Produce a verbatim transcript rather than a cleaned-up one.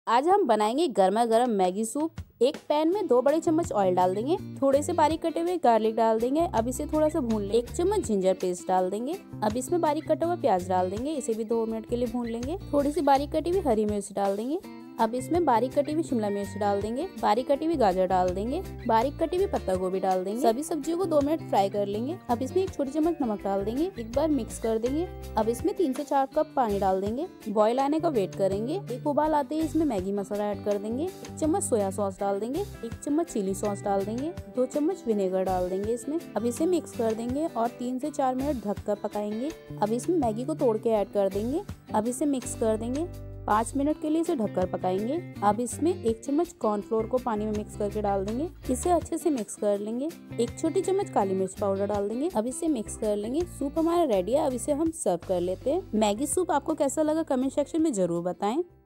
आज हम बनाएंगे गर्मा गर्म मैगी सूप। एक पैन में दो बड़े चम्मच ऑयल डाल देंगे, थोड़े से बारीक कटे हुए गार्लिक डाल देंगे। अब इसे थोड़ा सा भून लेंगे। एक चम्मच जिंजर पेस्ट डाल देंगे। अब इसमें बारीक कटा हुआ प्याज डाल देंगे, इसे भी दो मिनट के लिए भून लेंगे। थोड़ी सी बारीक कटी हुई हरी मिर्च डाल देंगे। अब इसमें बारीक कटी हुई शिमला मिर्च डाल देंगे, बारीक कटी हुई गाजर डाल देंगे, बारीक कटी हुई पत्ता गोभी डाल देंगे। सभी सब्जियों को दो मिनट फ्राई कर लेंगे। अब इसमें एक छोटी चम्मच नमक डाल देंगे, एक बार मिक्स कर देंगे। अब इसमें तीन से चार कप पानी डाल देंगे। बॉईल आने का वेट करेंगे। एक उबाल आते ही इसमें मैगी मसाला ऐड कर देंगे। एक चम्मच सोया सॉस डाल देंगे, एक चम्मच चिली सॉस डाल देंगे, दो चम्मच विनेगर डाल देंगे इसमें। अब इसे मिक्स कर देंगे और तीन से चार मिनट ढककर पकाएंगे। अब इसमें मैगी को तोड़ के ऐड कर देंगे। अब इसे मिक्स कर देंगे। पाँच मिनट के लिए इसे ढककर पकाएंगे। अब इसमें एक चम्मच कॉर्नफ्लोर को पानी में मिक्स करके डाल देंगे। इसे अच्छे से मिक्स कर लेंगे। एक छोटी चम्मच काली मिर्च पाउडर डाल देंगे। अब इसे मिक्स कर लेंगे। सूप हमारा रेडी है। अब इसे हम सर्व कर लेते हैं। मैगी सूप आपको कैसा लगा कमेंट सेक्शन में जरूर बताएं।